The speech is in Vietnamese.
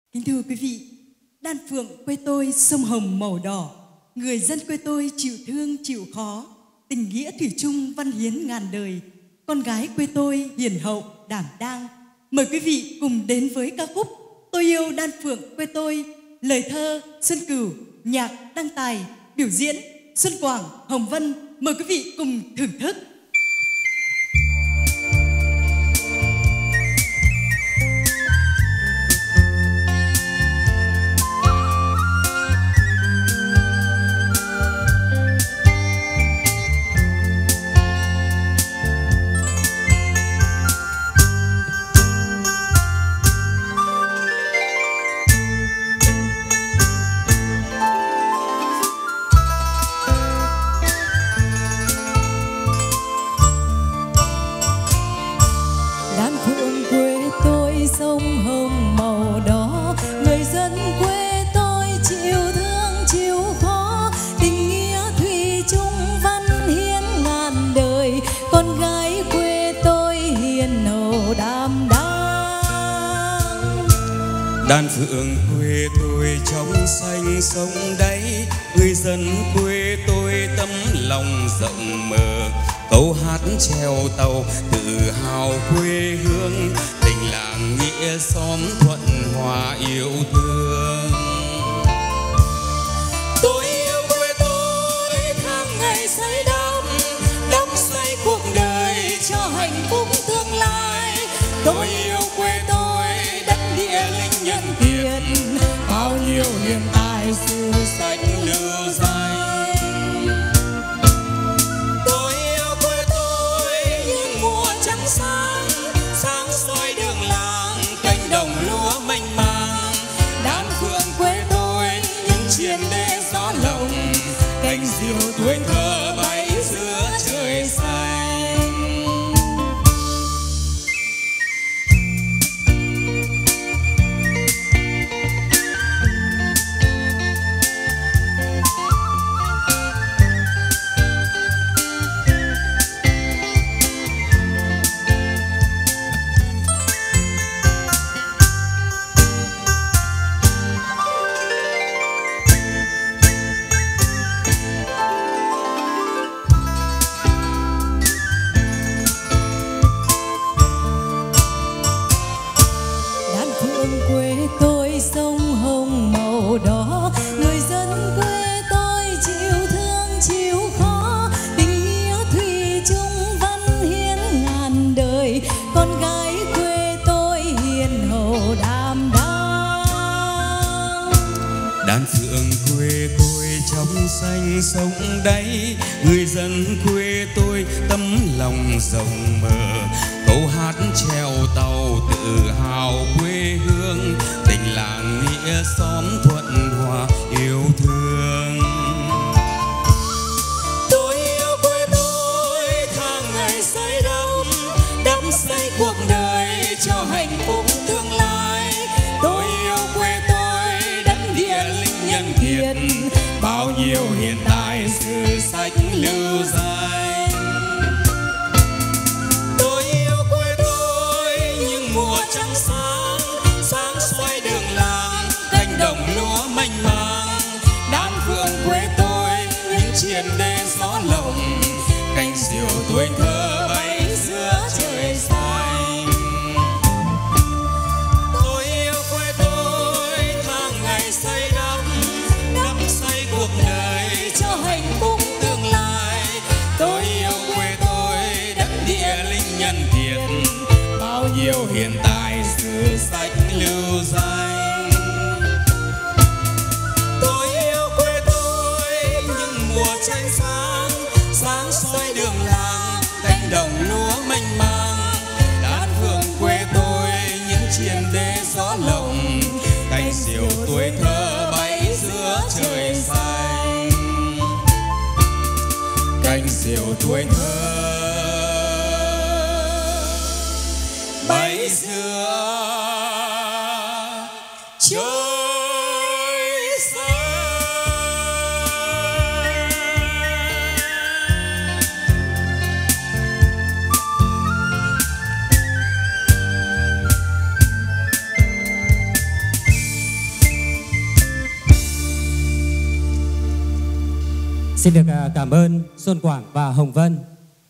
Kính thưa quý vị, đan phượng quê tôi sông hồng màu đỏ, người dân quê tôi chịu thương chịu khó, tình nghĩa thủy chung văn hiến ngàn đời, con gái quê tôi hiền hậu đảm đang. Mời quý vị cùng đến với ca khúc Tôi yêu đan phượng quê tôi, lời thơ Xuân Cửu, nhạc Đăng Tài, biểu diễn Xuân Quảng, Hồng Vân. Mời quý vị cùng thưởng thức. Sông hồng màu đỏ, người dân quê tôi chịu thương chịu khó, tình nghĩa thủy chung văn hiến ngàn đời, con gái quê tôi hiền hậu đảm đang. Đan phượng quê tôi trong xanh sông đáy, người dân quê tôi tấm lòng rộng mở, câu hát treo tàu tự hào quê hương, tình làng nghĩa xóm thuận hòa yêu thương. Tôi yêu quê tôi tháng ngày say đắm, đắm say cuộc đời cho hạnh phúc tương lai. Tôi yêu quê tôi đất địa linh nhân thiện, bao nhiêu hiền tài sự sách lưu danh. Tôi yêu quê tôi những mùa trắng sáng, sáng soi đường làng cánh đồng lúa mênh mang. Đan phượng quê tôi những triền đê gió lộng, cánh diều tuổi thơ bay giữa trời xanh. Quê tôi sông hồng màu đỏ, người dân quê tôi chịu thương chịu khó, tình nghĩa thủy chung văn hiến ngàn đời, con gái quê tôi hiền hậu đảm đang. Đan phượng quê tôi trong xanh sông đáy, người dân quê tôi tấm lòng rộng mở, câu hát treo tàu tự hào quê hương, tình làng nghĩa xóm thuận hòa yêu thương. Tôi yêu quê tôi tháng ngày say đắm, đắm say cuộc đời cho hạnh phúc tương lai. Tôi yêu quê tôi đất địa linh nhân thiện, bao nhiêu hiền tài sử sách lưu danh. Tôi yêu quê tôi những mùa trăng sáng, sáng xoay đường làng cánh đồng lúa mênh mang. Đan phượng quê tôi những triền đê gió lộng, cánh diều tuổi thơ bay giữa trời xanh. Tôi yêu quê tôi tháng ngày say đắm, đắm say cuộc đời cho hạnh phúc tương lai. Tôi yêu quê tôi đất địa linh nhân thiện, bao nhiêu hiền tài sử sách lưu danh. Tôi yêu quê tôi những mùa tranh sáng, sáng soi đường làng cánh đồng lúa mênh mang. Đan phượng quê tôi những triền đê gió lộng, cánh diều tuổi thơ bay giữa trời xanh. Cánh diều tuổi thơ bay giữa trời xanh. Xin được cảm ơn Xuân Quảng và Hồng Vân.